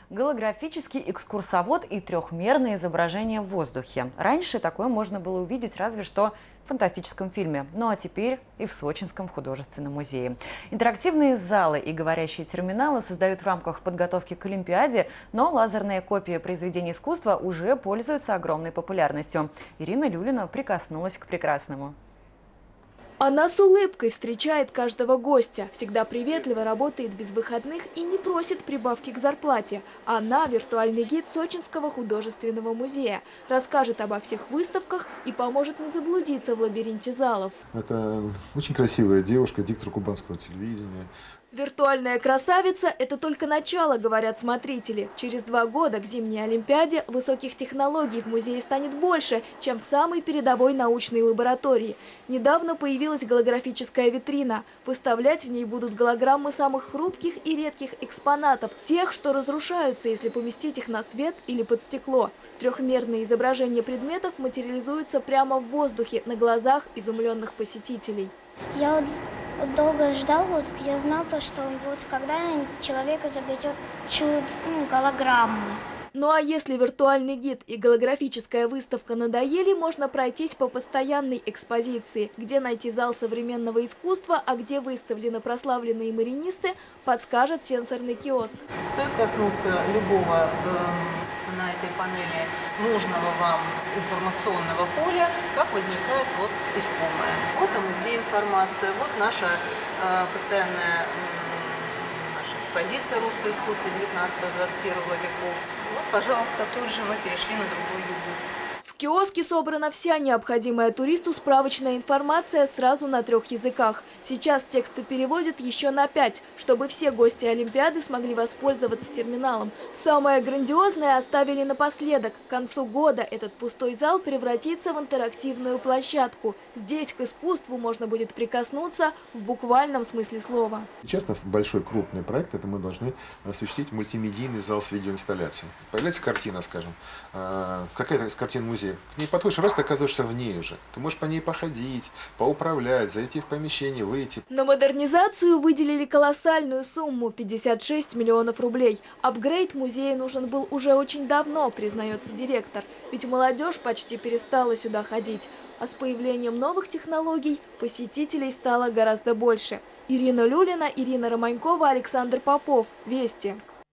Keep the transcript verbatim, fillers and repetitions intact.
Голографический экскурсовод и трехмерное изображение в воздухе. Раньше такое можно было увидеть разве что в фантастическом фильме. Ну а теперь и в Сочинском художественном музее. Интерактивные залы и говорящие терминалы создают в рамках подготовки к Олимпиаде, но лазерные копии произведений искусства уже пользуются огромной популярностью. Ирина Люлина прикоснулась к прекрасному. Она с улыбкой встречает каждого гостя, всегда приветливо работает без выходных и не просит прибавки к зарплате. Она – виртуальный гид Сочинского художественного музея. Расскажет обо всех выставках и поможет не заблудиться в лабиринте залов. Это очень красивая девушка, диктор кубанского телевидения. Виртуальная красавица – это только начало, говорят смотрители. Через два года к зимней Олимпиаде высоких технологий в музее станет больше, чем в самой передовой научной лаборатории. Недавно появилась голографическая витрина. Выставлять в ней будут голограммы самых хрупких и редких экспонатов, тех, что разрушаются, если поместить их на свет или под стекло. Трехмерные изображения предметов материализуются прямо в воздухе, на глазах изумленных посетителей. Я вот долго ждал, вот я знал то, что вот когда человек изобретет чудо, ну, голограммы. Ну а если виртуальный гид и голографическая выставка надоели, можно пройтись по постоянной экспозиции, где найти зал современного искусства, а где выставлены прославленные маринисты, подскажет сенсорный киоск. Стоит коснуться любого э, на этой панели нужного вам информационного поля, как возникает вот искомое. Вот о музее информация, вот наша э, постоянная э, наша экспозиция «Русское искусство девятнадцатого-двадцать первого веков». Вот, пожалуйста, тут же мы перешли на другой язык. В киоске собрана вся необходимая туристу справочная информация сразу на трех языках. Сейчас тексты переводят еще на пять, чтобы все гости Олимпиады смогли воспользоваться терминалом. Самое грандиозное оставили напоследок. К концу года этот пустой зал превратится в интерактивную площадку. Здесь к искусству можно будет прикоснуться в буквальном смысле слова. Сейчас у нас большой крупный проект, это мы должны осуществить мультимедийный зал с видеоинсталляцией. Появляется картина, скажем, какая-то из картин музея. К ней подходишь, раз ты оказываешься в ней уже. Ты можешь по ней походить, поуправлять, зайти в помещение, выйти. На модернизацию выделили колоссальную сумму – пятьдесят шесть миллионов рублей. Апгрейд музею нужен был уже очень давно, признается директор. Ведь молодежь почти перестала сюда ходить. А с появлением новых технологий посетителей стало гораздо больше. Ирина Люлина, Ирина Романькова, Александр Попов. Вести.